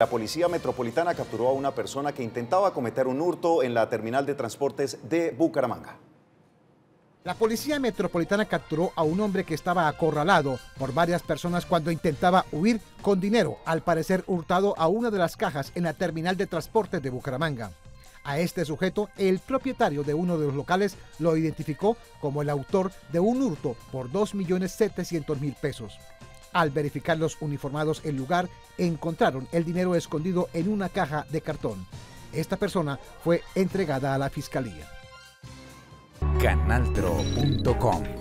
La Policía Metropolitana capturó a una persona que intentaba cometer un hurto en la terminal de transportes de Bucaramanga. La Policía Metropolitana capturó a un hombre que estaba acorralado por varias personas cuando intentaba huir con dinero, al parecer hurtado a una de las cajas en la terminal de transportes de Bucaramanga. A este sujeto, el propietario de uno de los locales lo identificó como el autor de un hurto por 2.700.000 pesos. Al verificar los uniformados el lugar, encontraron el dinero escondido en una caja de cartón. Esta persona fue entregada a la fiscalía. Canaltro.com